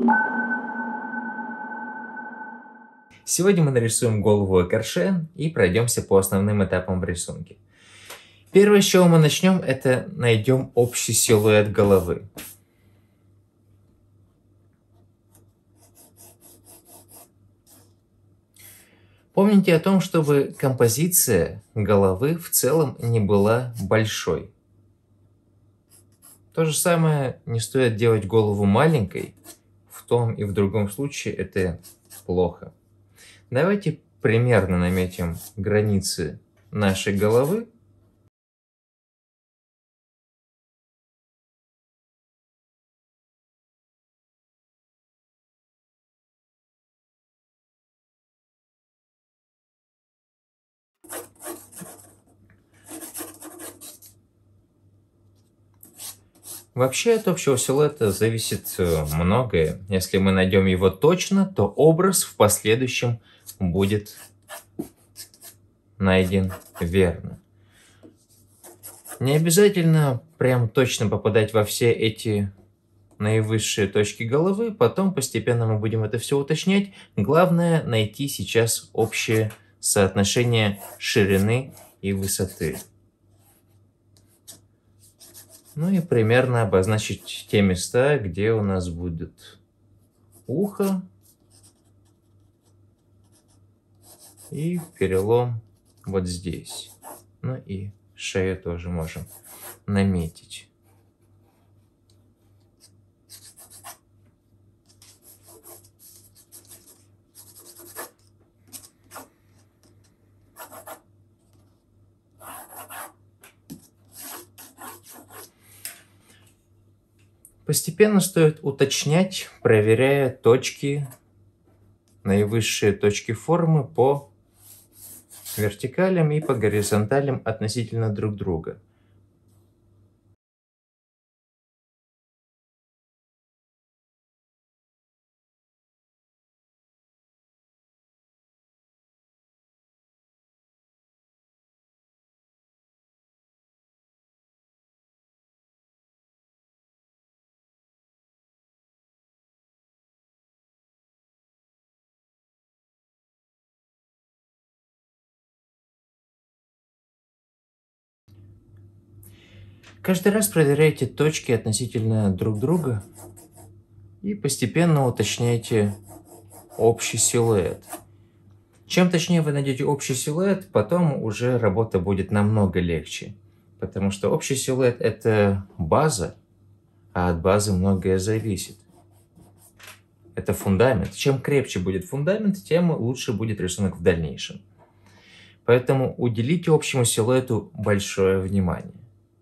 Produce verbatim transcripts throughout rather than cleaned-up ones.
Сегодня мы нарисуем голову Экарше и пройдемся по основным этапам в рисунке. Первое, с чего мы начнем, это найдем общий силуэт головы. Помните о том, чтобы композиция головы в целом не была большой. То же самое не стоит делать голову маленькой. В том и в другом случае это плохо. Давайте примерно наметим границы нашей головы. Вообще от общего силуэта зависит многое. Если мы найдем его точно, то образ в последующем будет найден верно. Не обязательно прям точно попадать во все эти наивысшие точки головы, потом постепенно мы будем это все уточнять. Главное найти сейчас общее соотношение ширины и высоты. Ну и примерно обозначить те места, где у нас будет ухо и перелом вот здесь. Ну и шею тоже можем наметить. Постепенно стоит уточнять, проверяя точки, наивысшие точки формы по вертикалям и по горизонталям относительно друг друга. Каждый раз проверяйте точки относительно друг друга и постепенно уточняйте общий силуэт. Чем точнее вы найдете общий силуэт, потом уже работа будет намного легче. Потому что общий силуэт – это база, а от базы многое зависит. Это фундамент. Чем крепче будет фундамент, тем лучше будет рисунок в дальнейшем. Поэтому уделите общему силуэту большое внимание.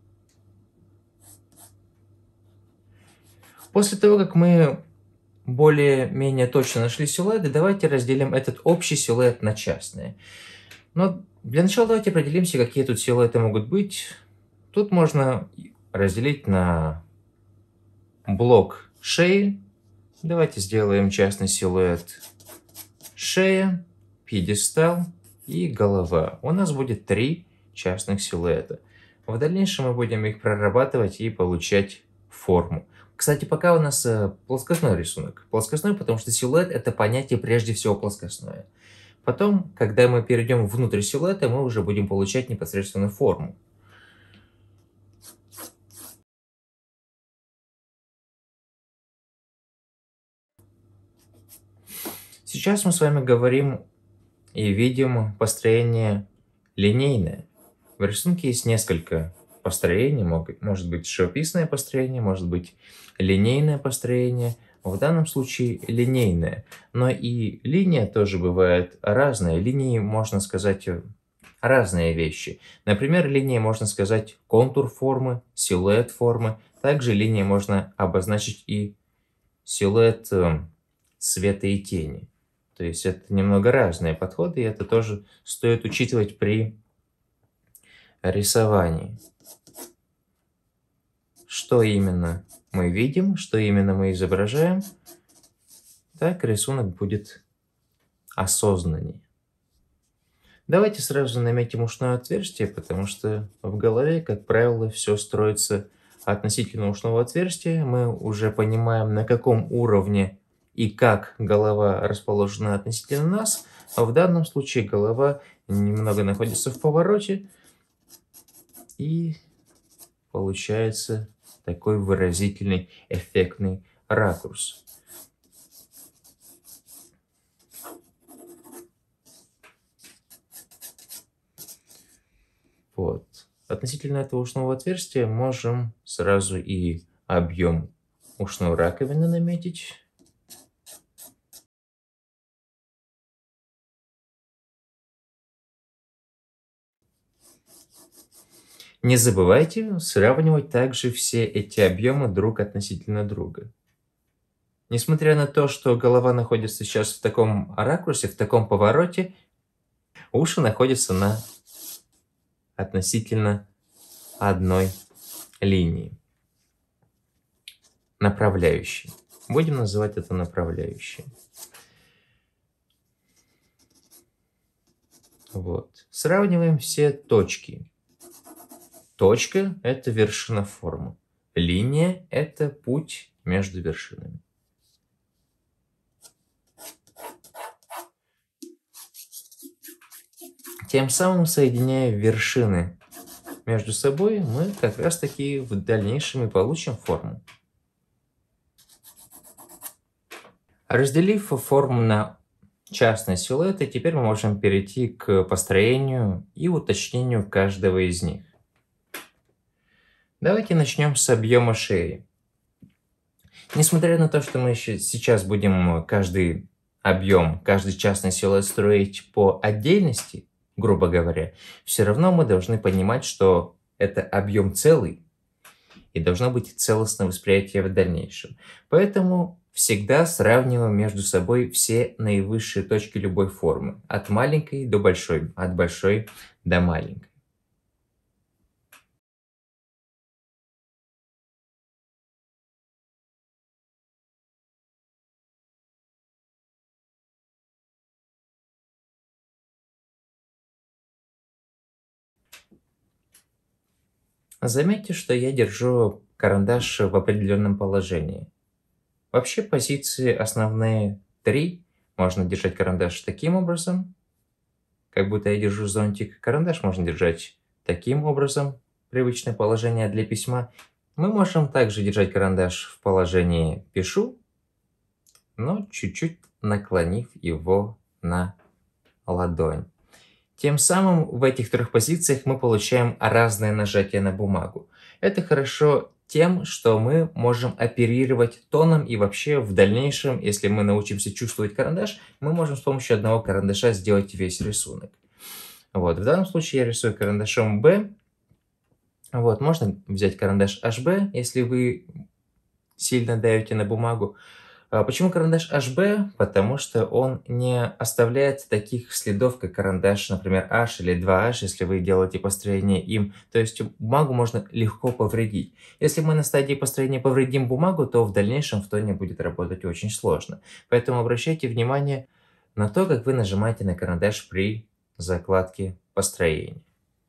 После того, как мы более-менее точно нашли силуэты, давайте разделим этот общий силуэт на частные. Но для начала давайте определимся, какие тут силуэты могут быть. Тут можно разделить на блок шеи. Давайте сделаем частный силуэт шея, пьедестал и голова. У нас будет три частных силуэта. В дальнейшем мы будем их прорабатывать и получать форму. Кстати, пока у нас э, плоскостной рисунок. Плоскостной, потому что силуэт – это понятие прежде всего плоскостное. Потом, когда мы перейдем внутрь силуэта, мы уже будем получать непосредственно форму. Сейчас мы с вами говорим и видим построение линейное. В рисунке есть несколько построений. Может быть живописное построение, может быть линейное построение. В данном случае линейное. Но и линия тоже бывает разная. Линии, можно сказать, разные вещи. Например, линией можно сказать контур формы, силуэт формы. Также линией можно обозначить и силуэт света и тени. То есть это немного разные подходы, и это тоже стоит учитывать при рисовании. Что именно мы видим, что именно мы изображаем, так рисунок будет осознаннее. Давайте сразу наметим ушное отверстие, потому что в голове, как правило, все строится относительно ушного отверстия. Мы уже понимаем, на каком уровне и как голова расположена относительно нас. А в данном случае голова немного находится в повороте, и получается такой выразительный, эффектный ракурс. Вот. Относительно этого ушного отверстия можем сразу и объем ушной раковины наметить. Не забывайте сравнивать также все эти объемы друг относительно друга. Несмотря на то, что голова находится сейчас в таком ракурсе, в таком повороте, уши находятся на относительно одной линии. Направляющей. Будем называть это направляющей. Вот. Сравниваем все точки. Точка – это вершина формы. Линия – это путь между вершинами. Тем самым, соединяя вершины между собой, мы как раз таки в дальнейшем и получим форму. Разделив форму на частные силуэты, теперь мы можем перейти к построению и уточнению каждого из них. Давайте начнем с объема шеи. Несмотря на то, что мы еще сейчас будем каждый объем, каждый частный силуэт строить по отдельности, грубо говоря, все равно мы должны понимать, что это объем целый, и должно быть целостное восприятие в дальнейшем. Поэтому всегда сравниваем между собой все наивысшие точки любой формы, от маленькой до большой, от большой до маленькой. Заметьте, что я держу карандаш в определенном положении. Вообще позиции основные три. Можно держать карандаш таким образом, как будто я держу зонтик. Карандаш можно держать таким образом, привычное положение для письма. Мы можем также держать карандаш в положении «пишу», но чуть-чуть наклонив его на ладонь. Тем самым в этих трех позициях мы получаем разное нажатие на бумагу. Это хорошо тем, что мы можем оперировать тоном, и вообще в дальнейшем, если мы научимся чувствовать карандаш, мы можем с помощью одного карандаша сделать весь рисунок. Вот. В данном случае я рисую карандашом B. Вот. Можно взять карандаш эйч би, если вы сильно давите на бумагу. Почему карандаш эйч би? Потому что он не оставляет таких следов, как карандаш, например, H или два эйч, если вы делаете построение им. То есть бумагу можно легко повредить. Если мы на стадии построения повредим бумагу, то в дальнейшем в тоне будет работать очень сложно. Поэтому обращайте внимание на то, как вы нажимаете на карандаш при закладке построения.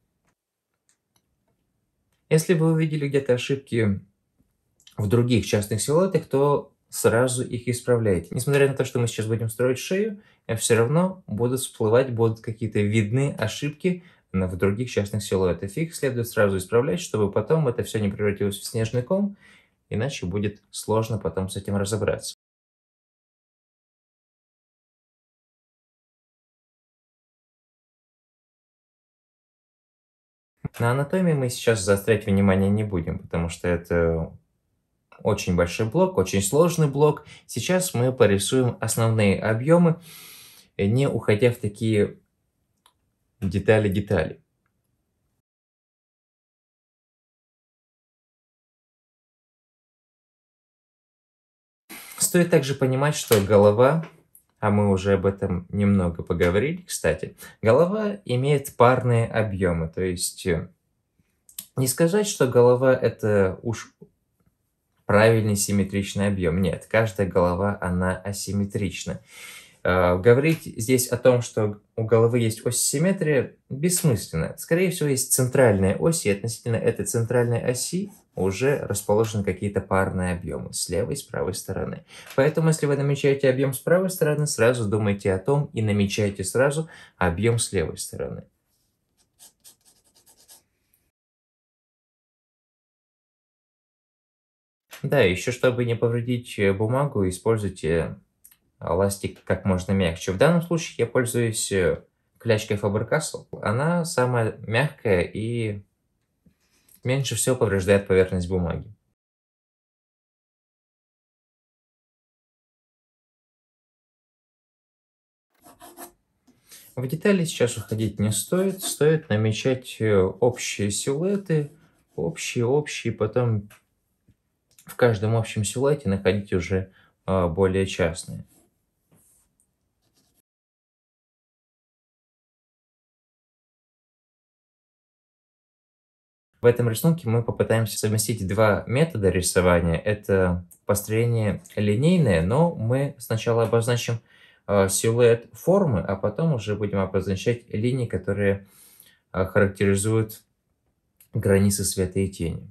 Если вы увидели где-то ошибки в других частных силуэтах, то сразу их исправляйте. Несмотря на то, что мы сейчас будем строить шею, все равно будут всплывать, будут какие-то видны ошибки в других частных силуэтах. Их следует сразу исправлять, чтобы потом это все не превратилось в снежный ком, иначе будет сложно потом с этим разобраться. На анатомии мы сейчас заострять внимание не будем, потому что это очень большой блок, очень сложный блок. Сейчас мы порисуем основные объемы, не уходя в такие детали-детали. Стоит также понимать, что голова, а мы уже об этом немного поговорили, кстати, голова имеет парные объемы, то есть не сказать, что голова это уж правильный симметричный объем. Нет, каждая голова, она асимметрична. Э, говорить здесь о том, что у головы есть ось симметрии, бессмысленно. Скорее всего, есть центральная ось, и относительно этой центральной оси уже расположены какие-то парные объемы с левой и с правой стороны. Поэтому, если вы намечаете объем с правой стороны, сразу думайте о том и намечайте сразу объем с левой стороны. Да, еще чтобы не повредить э, бумагу, используйте ластик как можно мягче. В данном случае я пользуюсь э, клячкой Faber-Castell. Она самая мягкая и меньше всего повреждает поверхность бумаги. В детали сейчас уходить не стоит. Стоит намечать э, общие силуэты, общие-общие, потом в каждом общем силуэте находить уже а, более частные. В этом рисунке мы попытаемся совместить два метода рисования. Это построение линейное, но мы сначала обозначим а, силуэт формы, а потом уже будем обозначать линии, которые а, характеризуют границы света и тени.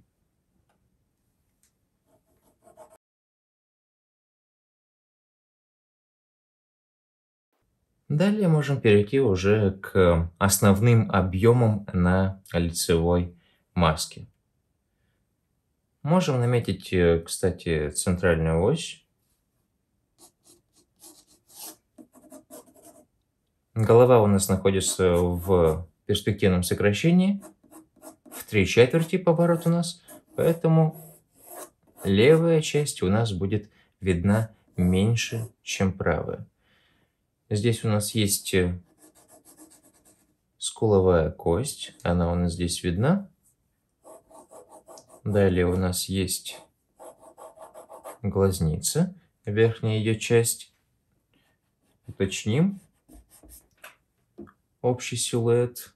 Далее можем перейти уже к основным объемам на лицевой маске. Можем наметить, э, кстати, центральную ось. Голова у нас находится в перспективном сокращении, в три четверти поворот у нас, поэтому левая часть у нас будет видна меньше, чем правая. Здесь у нас есть э, скуловая кость, она у нас здесь видна. Далее у нас есть глазница, верхняя ее часть. Уточним общий силуэт.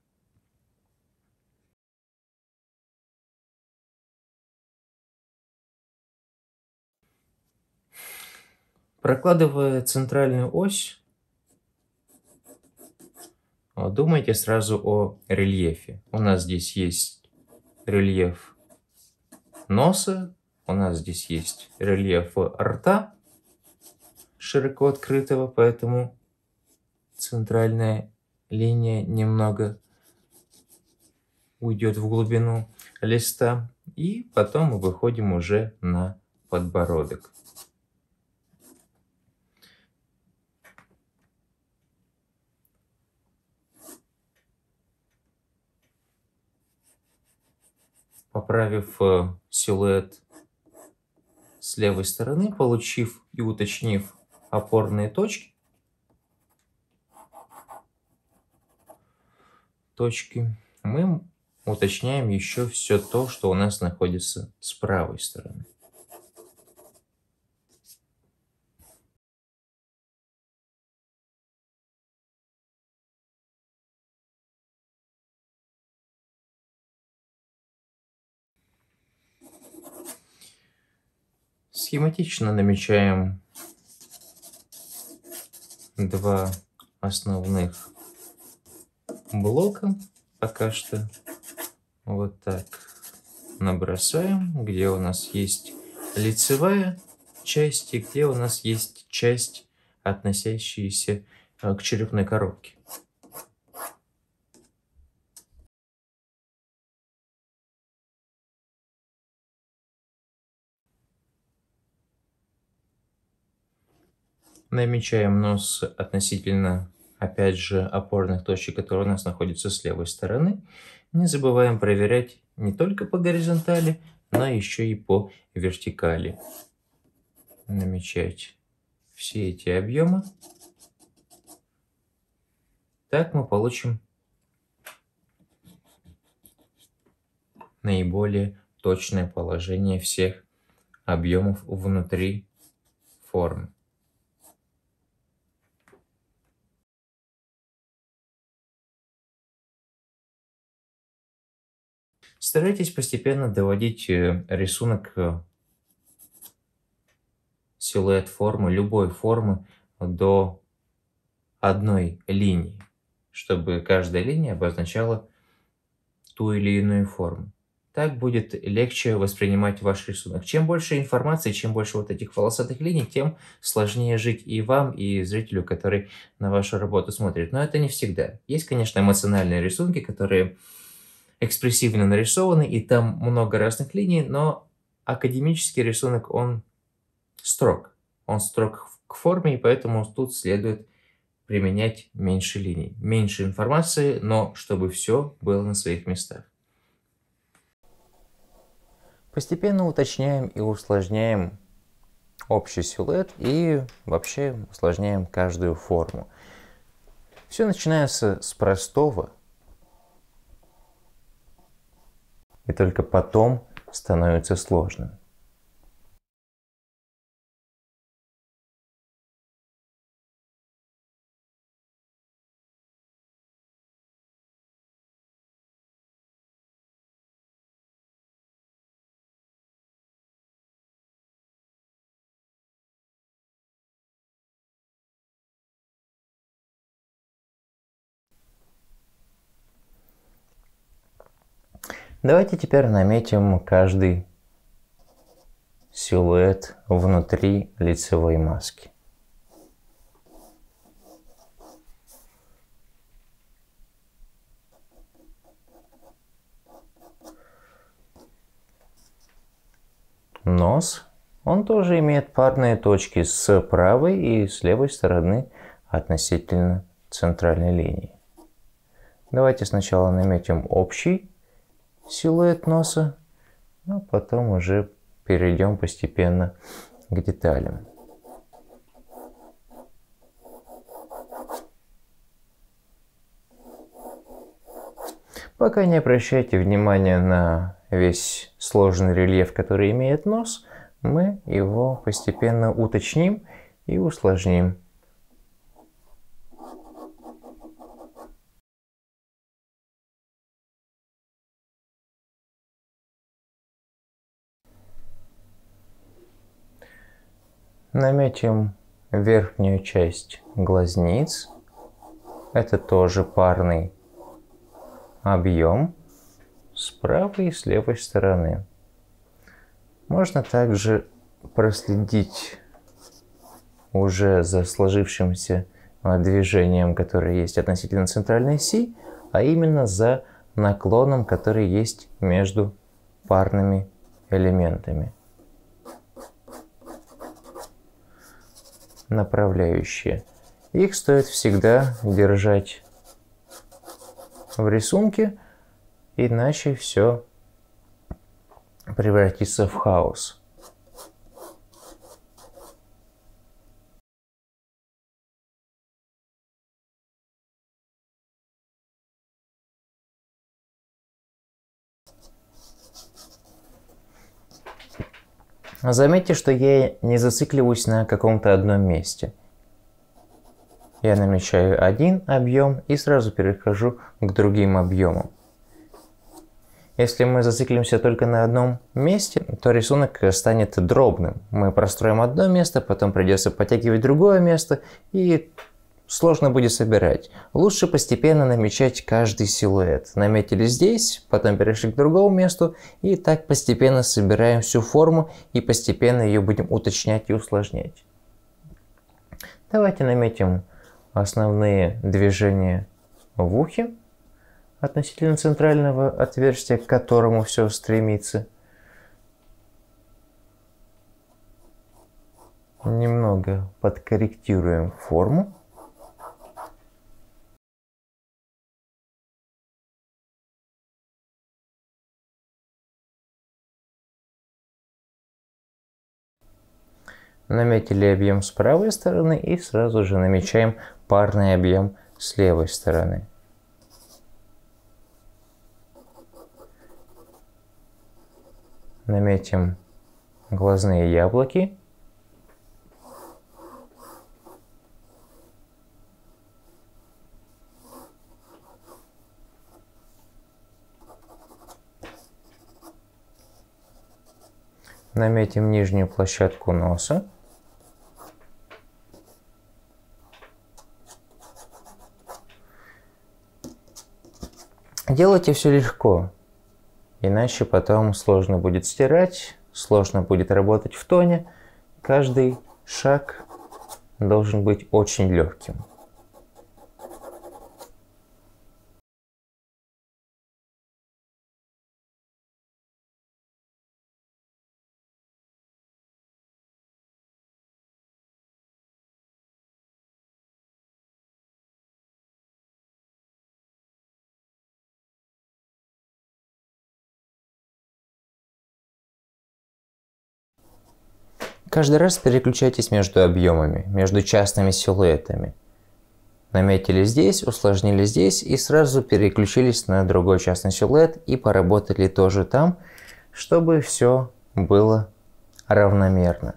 Прокладывая центральную ось, а, думайте сразу о рельефе. У нас здесь есть рельеф носа, у нас здесь есть рельеф рта, широко открытого, поэтому центральная линия немного уйдет в глубину листа. И потом мы выходим уже на подбородок. Поправив э, силуэт с левой стороны, получив и уточнив опорные точки, точки, мы уточняем еще все то, что у нас находится с правой стороны. Схематично намечаем два основных блока. Пока что вот так набросаем, где у нас есть лицевая часть и где у нас есть часть, относящаяся э, к черепной коробке. Намечаем нос относительно, опять же, опорных точек, которые у нас находятся с левой стороны. Не забываем проверять не только по горизонтали, но еще и по вертикали. Намечать все эти объемы. Так мы получим наиболее точное положение всех объемов внутри формы. Старайтесь постепенно доводить э, рисунок, э, силуэт формы, любой формы до одной линии, чтобы каждая линия обозначала ту или иную форму. Так будет легче воспринимать ваш рисунок. Чем больше информации, чем больше вот этих волосатых линий, тем сложнее жить и вам, и зрителю, который на вашу работу смотрит. Но это не всегда. Есть, конечно, эмоциональные рисунки, которые экспрессивно нарисованы, и там много разных линий, но академический рисунок, он строг. Он строг к форме, и поэтому тут следует применять меньше линий, меньше информации, но чтобы все было на своих местах. Постепенно уточняем и усложняем общий силуэт и вообще усложняем каждую форму. Все начинается с простого, и только потом становится сложным. Давайте теперь наметим каждый силуэт внутри лицевой маски. Нос, он тоже имеет парные точки с правой и с левой стороны относительно центральной линии. Давайте сначала наметим общий силуэт носа, а потом уже перейдем постепенно к деталям. Пока не обращайте внимания на весь сложный рельеф, который имеет нос, мы его постепенно уточним и усложним. Наметим верхнюю часть глазниц. Это тоже парный объем с правой и с левой стороны. Можно также проследить уже за сложившимся движением, которое есть относительно центральной оси, а именно за наклоном, который есть между парными элементами. Направляющие. Их стоит всегда держать в рисунке, иначе все превратится в хаос. Заметьте, что я не зацикливаюсь на каком-то одном месте. Я намечаю один объем и сразу перехожу к другим объемам. Если мы зациклимся только на одном месте, то рисунок станет дробным. Мы простроим одно место, потом придется подтягивать другое место, и сложно будет собирать. Лучше постепенно намечать каждый силуэт. Наметили здесь, потом перешли к другому месту, и так постепенно собираем всю форму, и постепенно ее будем уточнять и усложнять. Давайте наметим основные движения в ухе относительно центрального отверстия, к которому все стремится. Немного подкорректируем форму. Наметили объем с правой стороны и сразу же намечаем парный объем с левой стороны. Наметим глазные яблоки. Наметим нижнюю площадку носа. Делайте все легко, иначе потом сложно будет стирать, сложно будет работать в тоне. Каждый шаг должен быть очень легким. Каждый раз переключайтесь между объемами, между частными силуэтами. Наметили здесь, усложнили здесь и сразу переключились на другой частный силуэт и поработали тоже там, чтобы все было равномерно.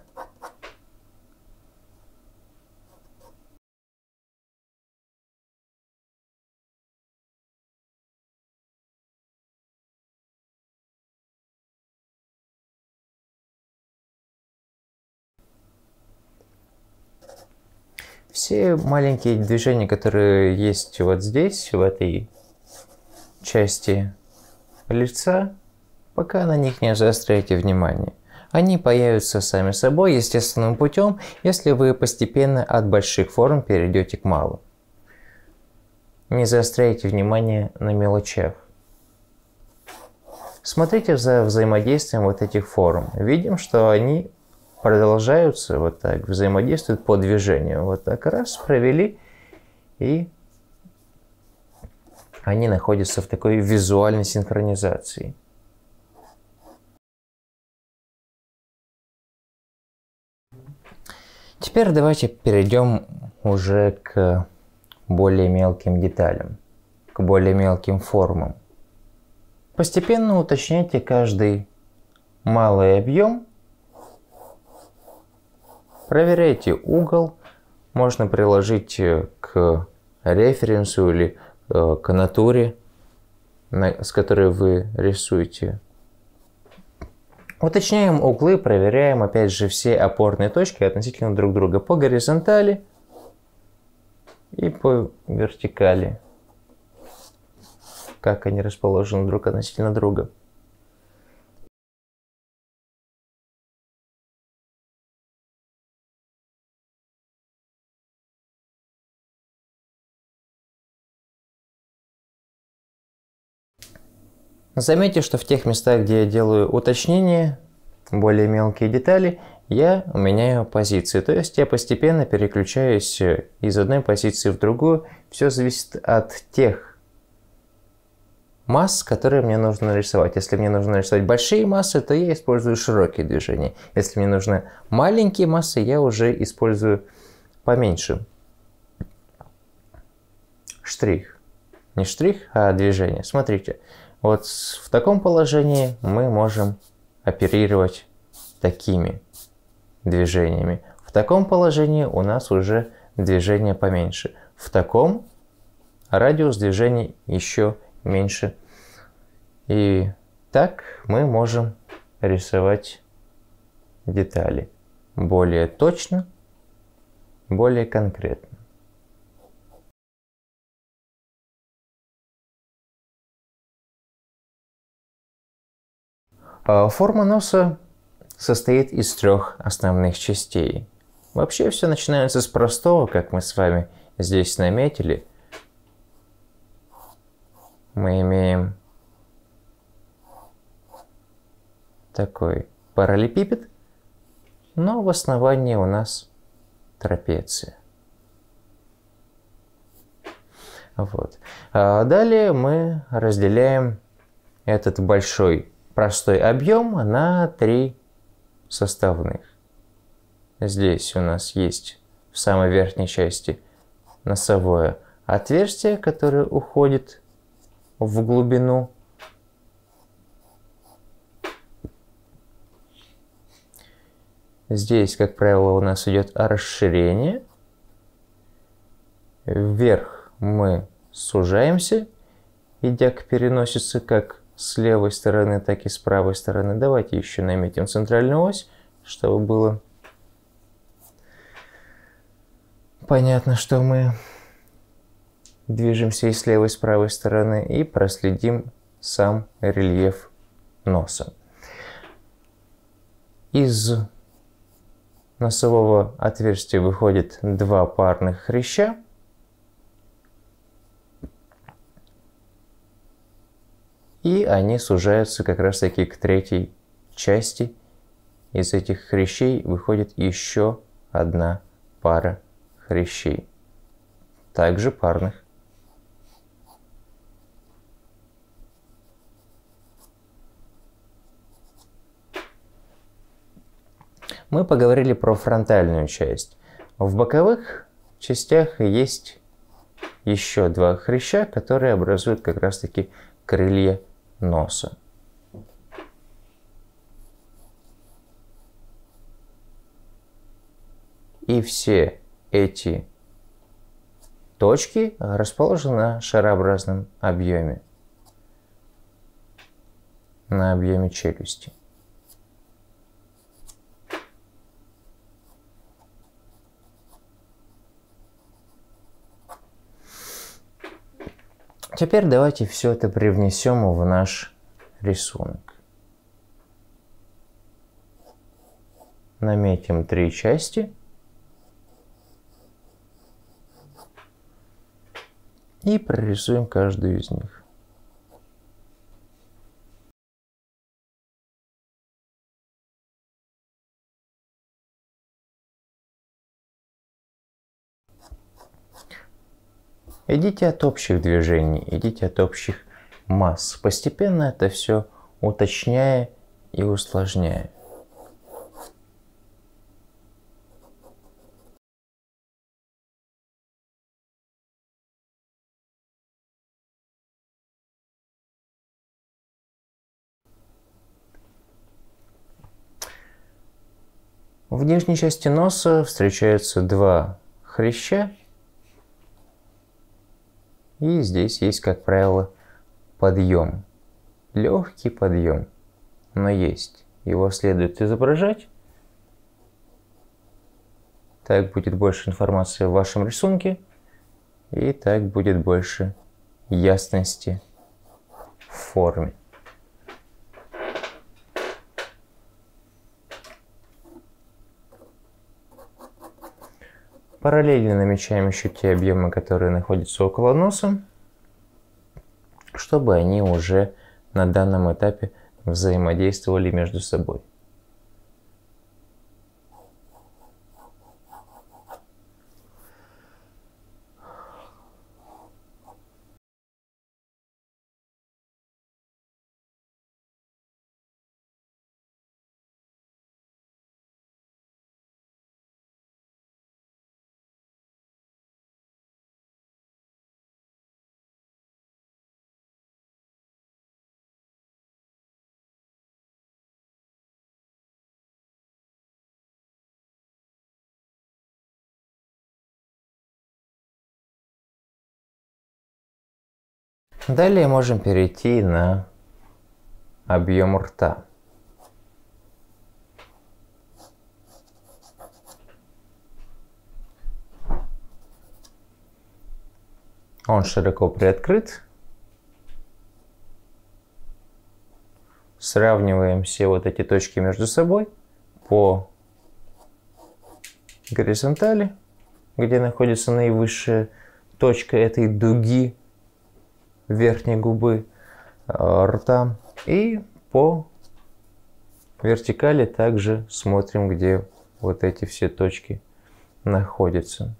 Все маленькие движения, которые есть вот здесь, в этой части лица, пока на них не заостряйте внимание. Они появятся сами собой естественным путем, если вы постепенно от больших форм перейдете к малым. Не заостряйте внимание на мелочах. Смотрите за взаимодействием вот этих форм. Видим, что они продолжаются вот так, взаимодействуют по движению. Вот так раз провели, и они находятся в такой визуальной синхронизации. Теперь давайте перейдем уже к более мелким деталям, к более мелким формам. Постепенно уточняйте каждый малый объем. Проверяйте угол, можно приложить к референсу или к натуре, с которой вы рисуете. Уточняем углы, проверяем опять же все опорные точки относительно друг друга по горизонтали и по вертикали, как они расположены друг относительно друга. Заметьте, что в тех местах, где я делаю уточнения, более мелкие детали, я меняю позиции. То есть я постепенно переключаюсь из одной позиции в другую. Все зависит от тех масс, которые мне нужно нарисовать. Если мне нужно нарисовать большие массы, то я использую широкие движения. Если мне нужны маленькие массы, я уже использую поменьше. Штрих. Не штрих, а движение. Смотрите. Вот в таком положении мы можем оперировать такими движениями. В таком положении у нас уже движение поменьше. В таком радиус движений еще меньше. И так мы можем рисовать детали более точно, более конкретно. Форма носа состоит из трех основных частей. Вообще все начинается с простого, как мы с вами здесь наметили. Мы имеем такой параллелепипед, но в основании у нас трапеция. Вот. А далее мы разделяем этот большой простой объем на три составных. Здесь у нас есть в самой верхней части носовое отверстие, которое уходит в глубину. Здесь, как правило, у нас идет расширение. Вверх мы сужаемся, идя к переносице как с левой стороны, так и с правой стороны. Давайте еще наметим центральную ось, чтобы было понятно, что мы движемся и с левой, и с правой стороны, и проследим сам рельеф носа. Из носового отверстия выходит два парных хряща. И они сужаются как раз таки к третьей части. Из этих хрящей выходит еще одна пара хрящей, также парных. Мы поговорили про фронтальную часть. В боковых частях есть еще два хряща, которые образуют как раз таки крылья носа. И все эти точки расположены на шарообразном объеме, на объеме челюсти. Теперь давайте все это привнесем в наш рисунок. Наметим три части. И прорисуем каждую из них. Идите от общих движений, идите от общих масс, постепенно это все уточняя и усложняя. В нижней части носа встречаются два хряща. И здесь есть, как правило, подъем. Легкий подъем, но есть. Его следует изображать. Так будет больше информации в вашем рисунке. И так будет больше ясности в форме. Параллельно намечаем еще те объемы, которые находятся около носа, чтобы они уже на данном этапе взаимодействовали между собой. Далее можем перейти на объем рта. Он широко приоткрыт. Сравниваем все вот эти точки между собой по горизонтали, где находится наивысшая точка этой дуги верхней губы э, рта. И по вертикали также смотрим, где вот эти все точки находятся.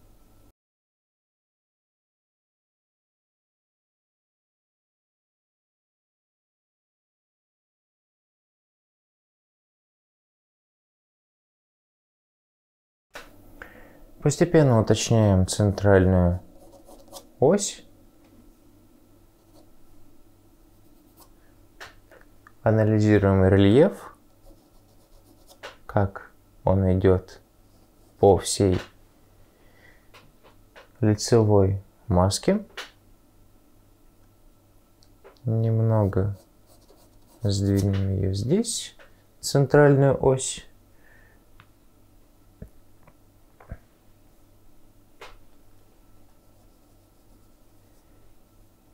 Постепенно уточняем центральную ось. Анализируем рельеф, как он идет по всей лицевой маске. Немного сдвинем ее здесь, центральную ось.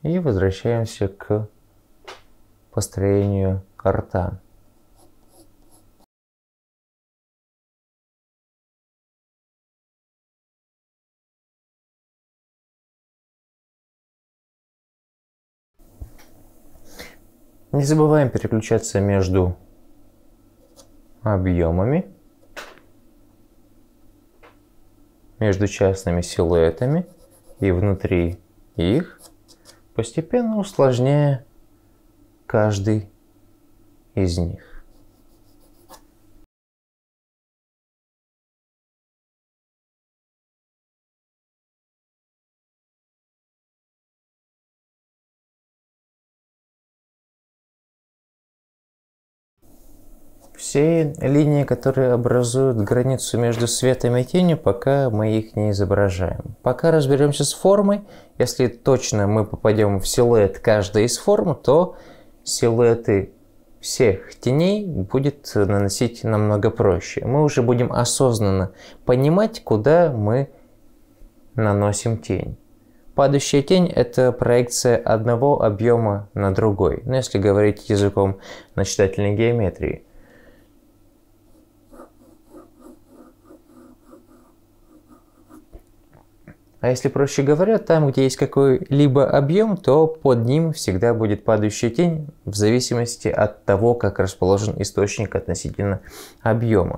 И возвращаемся к построению рта. Не забываем переключаться между объемами, между частными силуэтами и внутри их, постепенно усложняя каждый из них. Все линии, которые образуют границу между светом и тенью, пока мы их не изображаем. Пока разберемся с формой. Если точно мы попадем в силуэт каждой из форм, то силуэты всех теней будет наносить намного проще. Мы уже будем осознанно понимать, куда мы наносим тень. Падающая тень – это проекция одного объема на другой. Но если говорить языком начитательной геометрии. А если проще говоря, там, где есть какой-либо объем, то под ним всегда будет падающая тень в зависимости от того, как расположен источник относительно объема.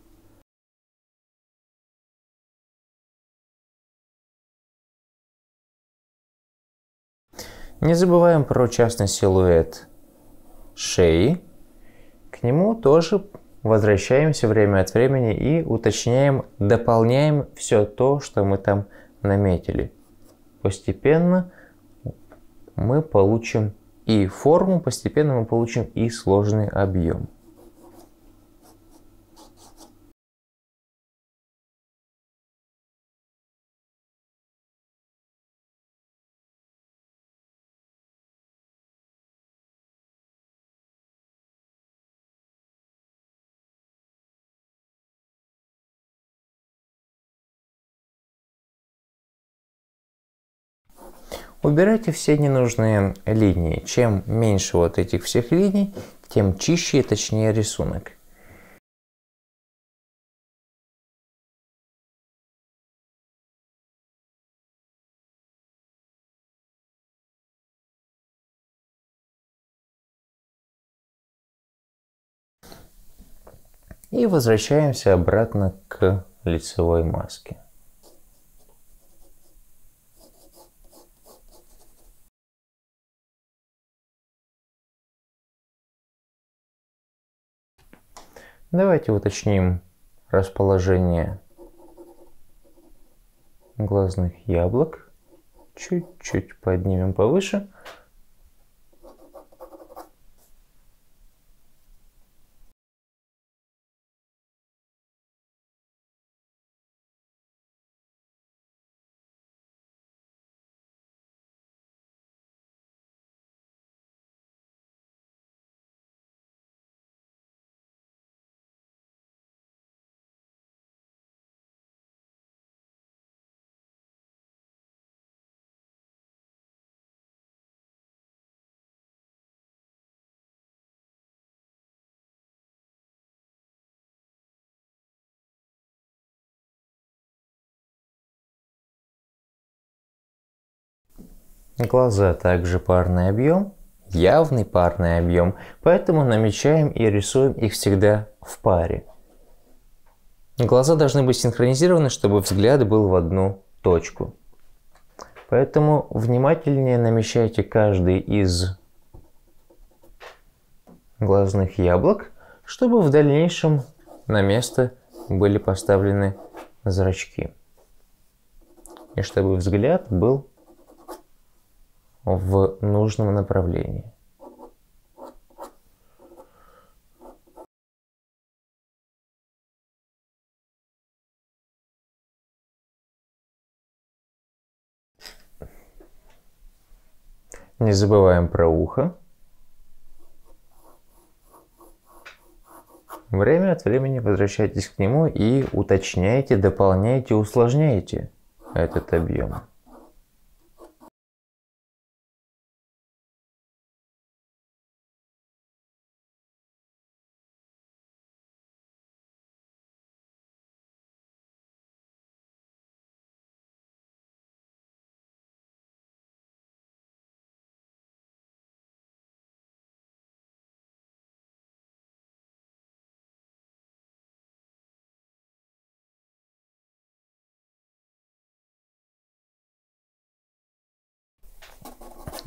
Не забываем про частный силуэт шеи. К нему тоже возвращаемся время от времени и уточняем, дополняем все то, что мы там наметили. Постепенно мы получим и форму, постепенно мы получим и сложный объем. Убирайте все ненужные линии. Чем меньше вот этих всех линий, тем чище и точнее рисунок. И возвращаемся обратно к лицевой маске. Давайте уточним расположение глазных яблок. Чуть-чуть поднимем повыше. Глаза также парный объем, явный парный объем, поэтому намечаем и рисуем их всегда в паре. Глаза должны быть синхронизированы, чтобы взгляд был в одну точку. Поэтому внимательнее намечайте каждый из глазных яблок, чтобы в дальнейшем на место были поставлены зрачки. И чтобы взгляд был в нужном направлении. Не забываем про ухо. Время от времени возвращайтесь к нему и уточняйте, дополняйте, усложняйте этот объем.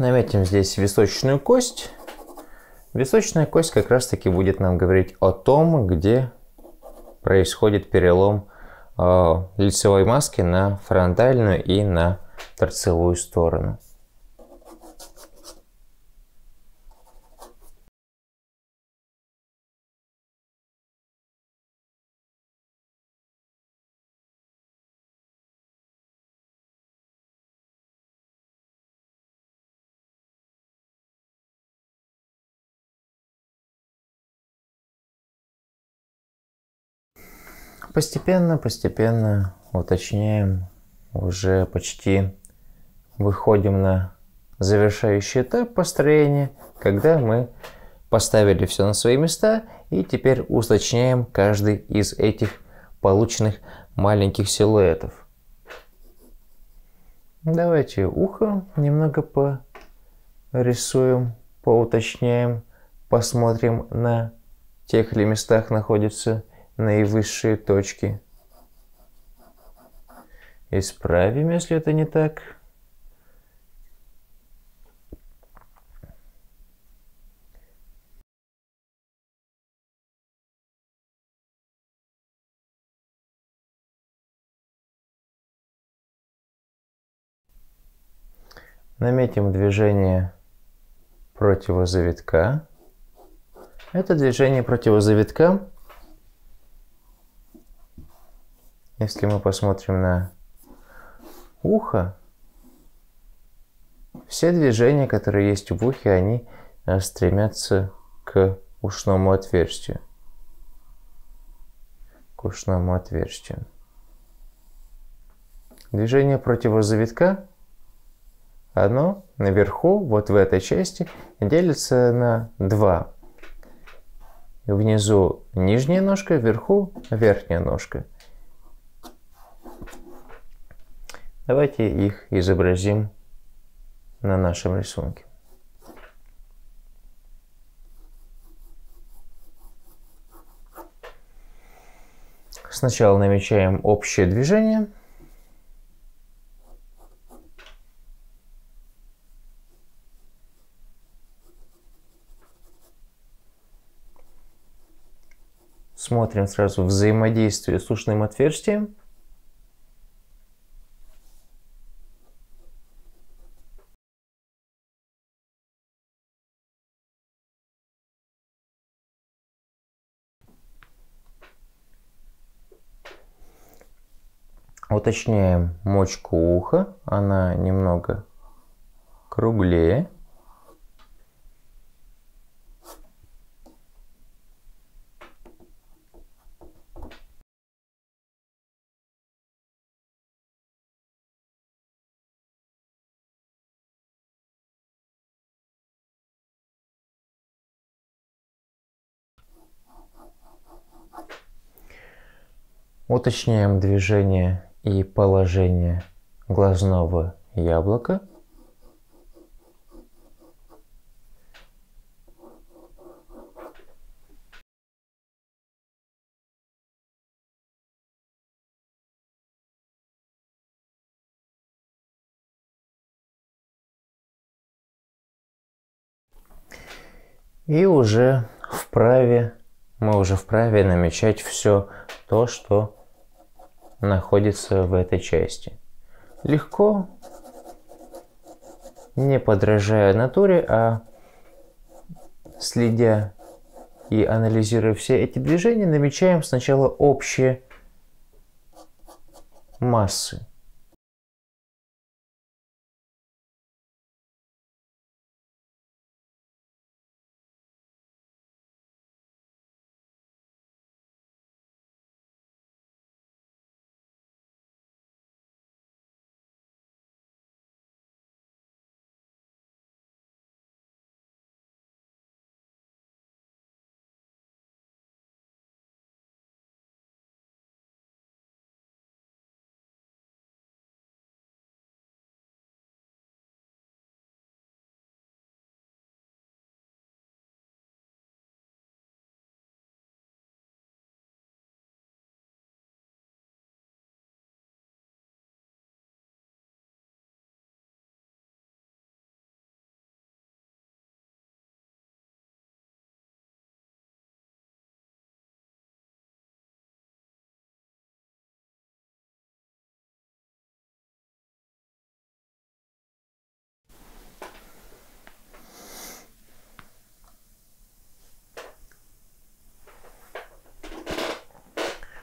Наметим здесь височную кость. Височная кость как раз таки будет нам говорить о том, где происходит перелом э, лицевой маски на фронтальную и на торцевую сторону. Постепенно, постепенно уточняем, уже почти выходим на завершающий этап построения, когда мы поставили все на свои места и теперь уточняем каждый из этих полученных маленьких силуэтов. Давайте ухо немного порисуем, поуточняем, посмотрим, на тех ли местах находятся наивысшие точки. Исправим, если это не так. Наметим движение противозавитка. Это движение противозавитка, если мы посмотрим на ухо, все движения, которые есть в ухе, они стремятся к ушному отверстию. К ушному отверстию. Движение противозавитка, оно наверху, вот в этой части, делится на два. Внизу нижняя ножка, вверху верхняя ножка. Давайте их изобразим на нашем рисунке. Сначала намечаем общее движение. Смотрим сразу взаимодействие с ушным отверстием. Уточняем мочку уха, она немного круглее. Уточняем движение и положение глазного яблока. И уже вправе, мы уже вправе намечать все то, что находится в этой части. Легко, не подражая натуре, а следя и анализируя все эти движения, намечаем сначала общие массы.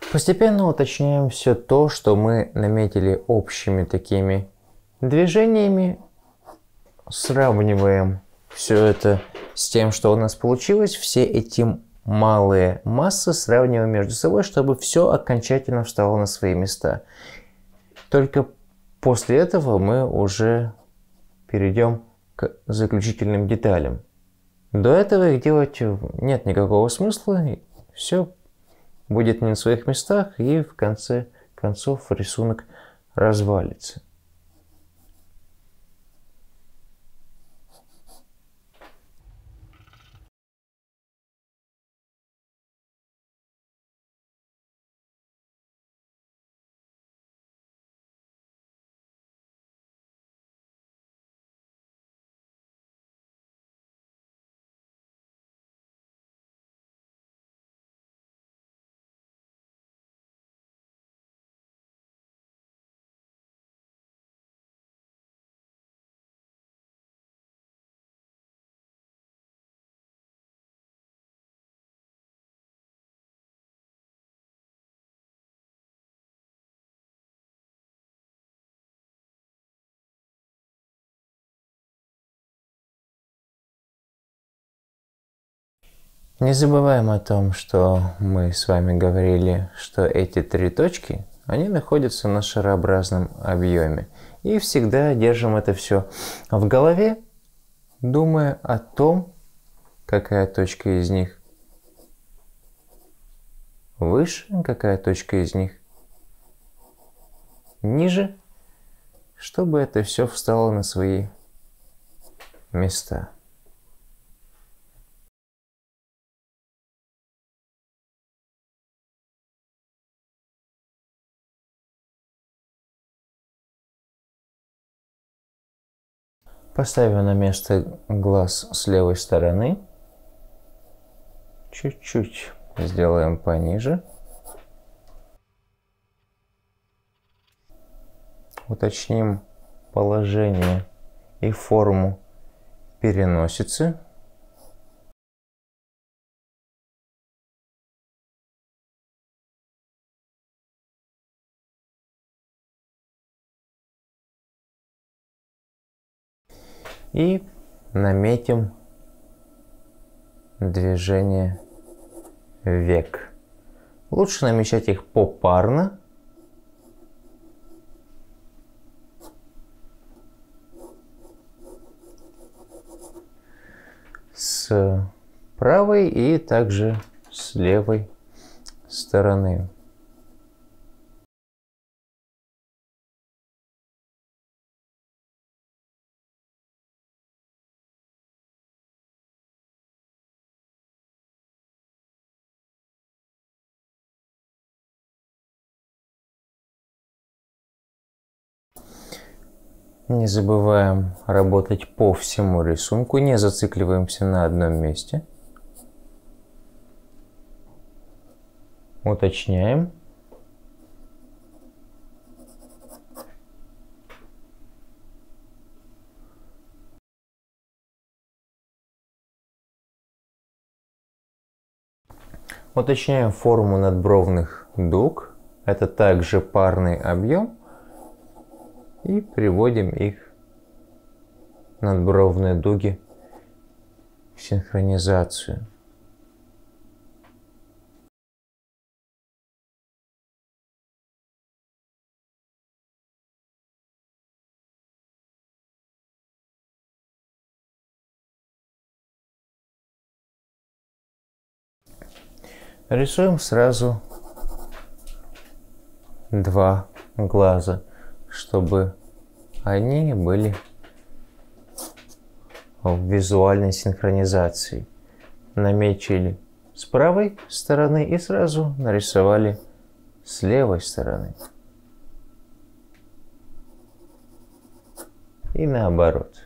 Постепенно уточняем все то, что мы наметили общими такими движениями, сравниваем все это с тем, что у нас получилось, все эти малые массы сравниваем между собой, чтобы все окончательно встало на свои места. Только после этого мы уже перейдем к заключительным деталям. До этого их делать нет никакого смысла, все будет не на своих местах, и в конце концов рисунок развалится. Не забываем о том, что мы с вами говорили, что эти три точки, они находятся на шарообразном объеме. И всегда держим это все в голове, думая о том, какая точка из них выше, какая точка из них ниже, чтобы это все встало на свои места. Поставим на место глаз с левой стороны. Чуть-чуть сделаем пониже. Уточним положение и форму переносицы. И наметим движение век. Лучше намечать их попарно. С правой и также с левой стороны. Не забываем работать по всему рисунку, не зацикливаемся на одном месте. Уточняем. Уточняем форму надбровных дуг. Это также парный объем. И приводим их, надбровные дуги, в синхронизацию. Рисуем сразу два глаза, чтобы они были в визуальной синхронизации. Наметили с правой стороны и сразу нарисовали с левой стороны. И наоборот.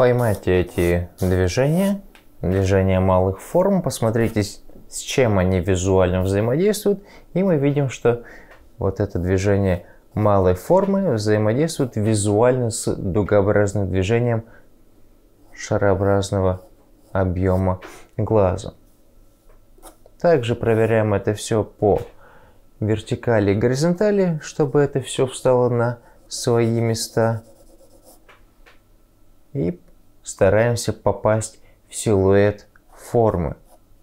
Поймайте эти движения, движения малых форм, посмотрите, с чем они визуально взаимодействуют, и мы видим, что вот это движение малой формы взаимодействует визуально с дугообразным движением шарообразного объема глаза. Также проверяем это все по вертикали и горизонтали, чтобы это все встало на свои места. И стараемся попасть в силуэт формы.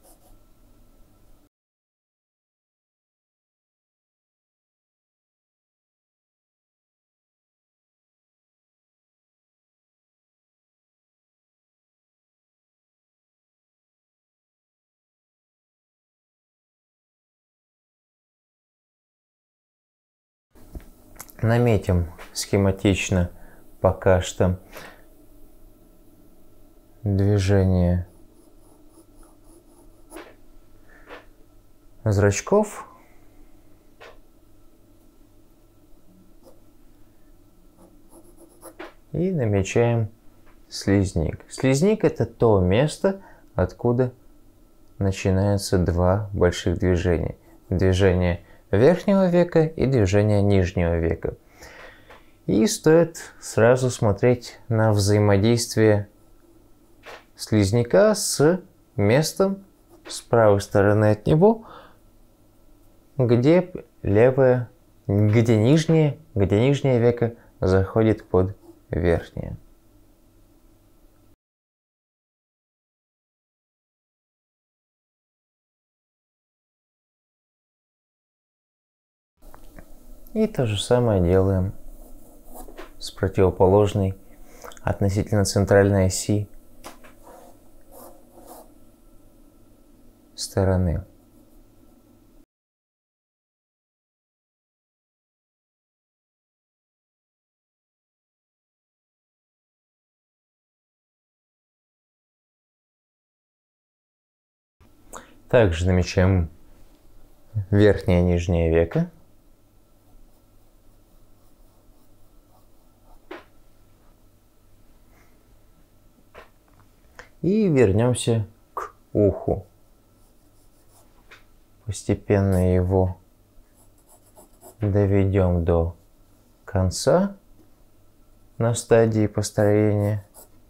Наметим схематично пока что движение зрачков. И намечаем слизник. Слизник — это то место, откуда начинаются два больших движения. Движение верхнего века и движение нижнего века. И стоит сразу смотреть на взаимодействие слизняка с местом с правой стороны от него, где левое, где нижнее, где нижнее веко заходит под верхнее. И то же самое делаем с противоположной относительно центральной оси стороны. Также намечаем верхнее и нижнее веко. И вернемся к уху. Постепенно его доведем до конца на стадии построения.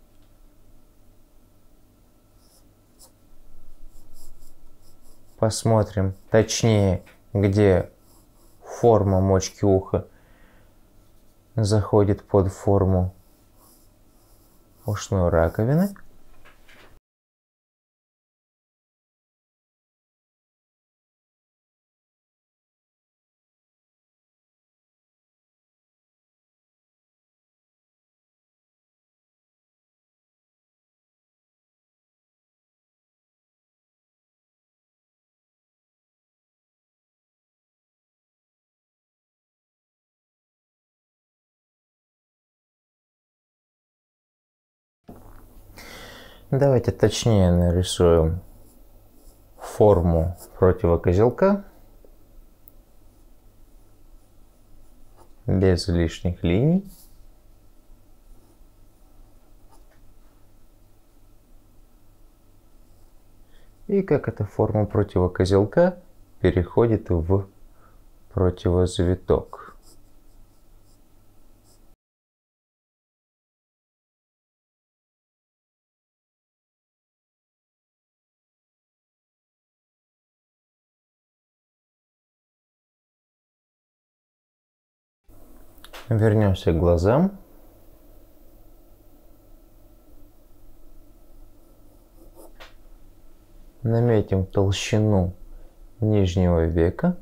Посмотрим точнее, где форма мочки уха заходит под форму ушной раковины. Давайте точнее нарисуем форму противокозелка без лишних линий. И как эта форма противокозелка переходит в противозавиток. Вернемся к глазам. Наметим толщину нижнего века.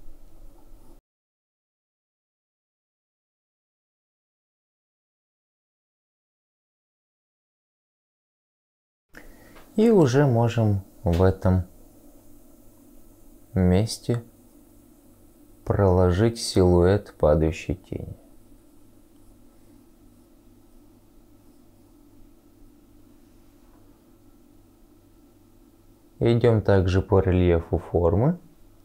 И уже можем в этом месте проложить силуэт падающей тени. Идем также по рельефу формы.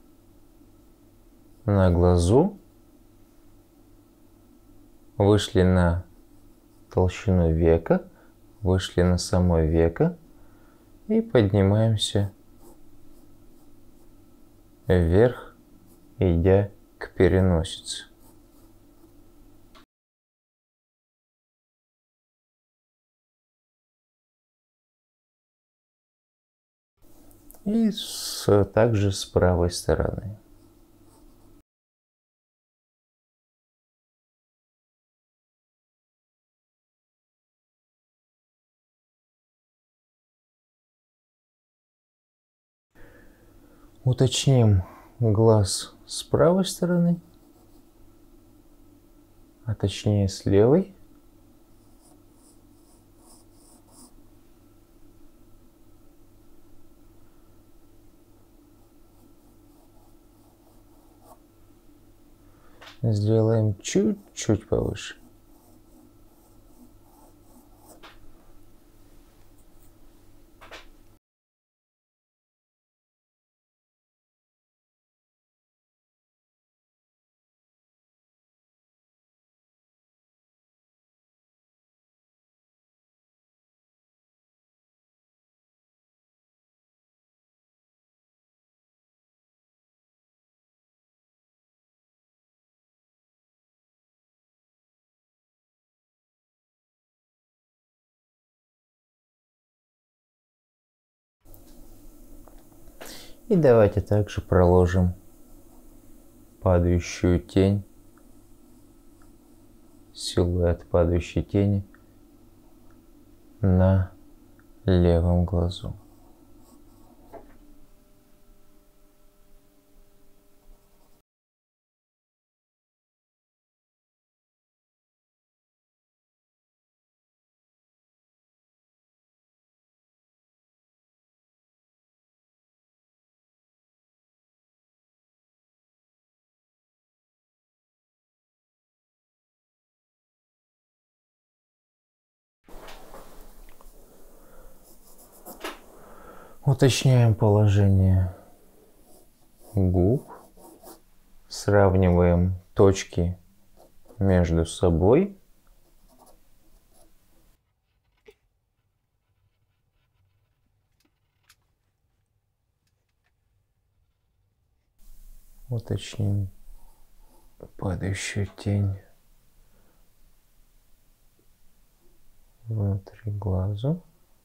На глазу. Вышли на толщину века. вышли на само веко и поднимаемся вверх, идя к переносице. И с, также с правой стороны. Уточним глаз с правой стороны, а точнее с левой. Сделаем чуть-чуть повыше. И давайте также проложим падающую тень, силуэт падающей тени на левом глазу. Уточняем положение губ, сравниваем точки между собой. Уточним падающую тень внутри глаза.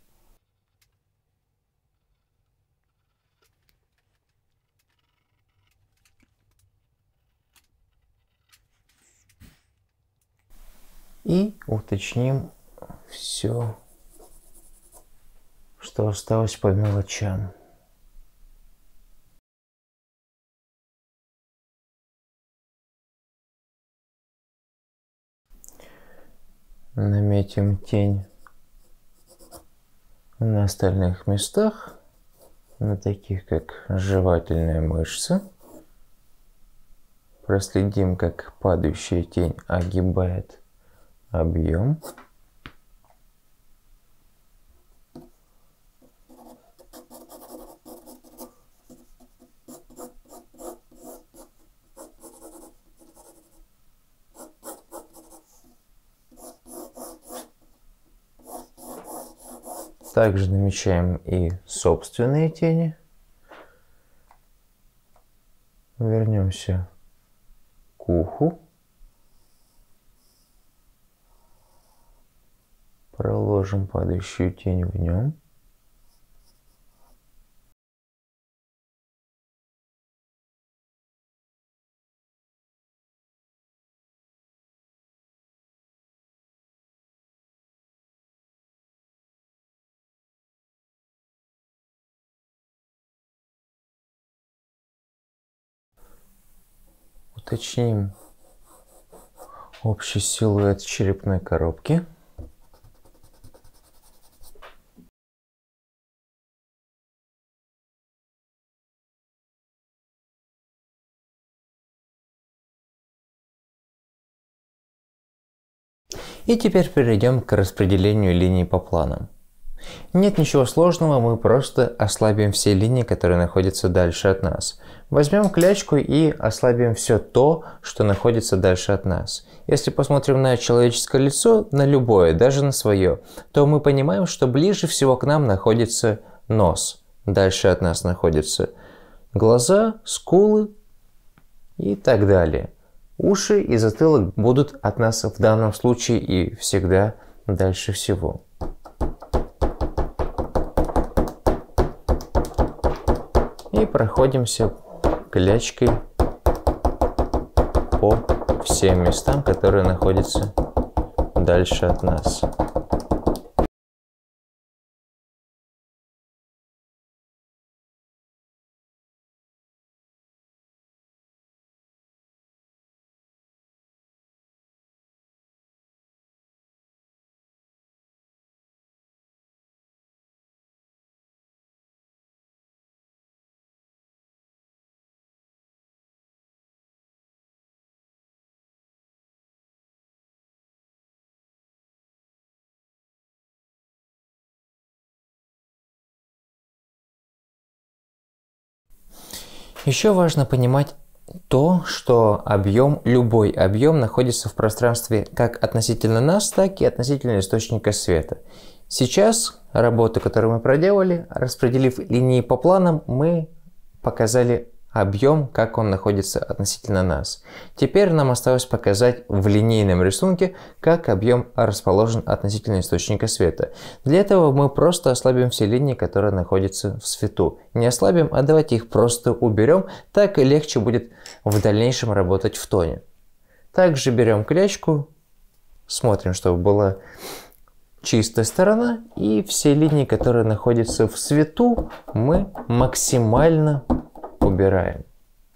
И уточним все, что осталось по мелочам. Наметим тень на остальных местах, на таких как жевательная мышца. Проследим, как падающая тень огибает объем. Также намечаем и собственные тени. Вернемся к уху. Проложим падающую тень в нем. Уточним общий силуэт черепной коробки. И теперь перейдем к распределению линий по планам. Нет ничего сложного, мы просто ослабим все линии, которые находятся дальше от нас. Возьмем клячку и ослабим все то, что находится дальше от нас. Если посмотрим на человеческое лицо, на любое, даже на свое, то мы понимаем, что ближе всего к нам находится нос. Дальше от нас находятся глаза, скулы и так далее. Уши и затылок будут от нас в данном случае и всегда дальше всего. И проходимся клячкой по всем местам, которые находятся дальше от нас. Еще важно понимать то, что объем, любой объем находится в пространстве как относительно нас, так и относительно источника света. Сейчас работу, которую мы проделали, распределив линии по планам, мы показали объем, как он находится относительно нас. Теперь нам осталось показать в линейном рисунке, как объем расположен относительно источника света. Для этого мы просто ослабим все линии, которые находятся в свету. Не ослабим, а давайте их просто уберем, так и легче будет в дальнейшем работать в тоне. Также берем клячку, смотрим, чтобы была чистая сторона, и все линии, которые находятся в свету, мы максимально убираем.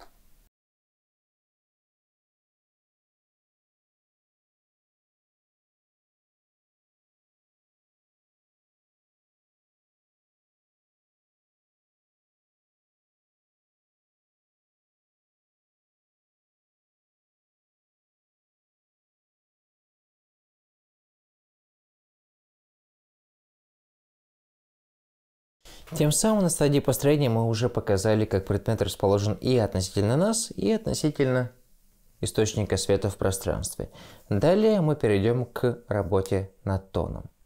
Тем самым на стадии построения мы уже показали, как предмет расположен и относительно нас, и относительно источника света в пространстве. Далее мы перейдем к работе над тоном.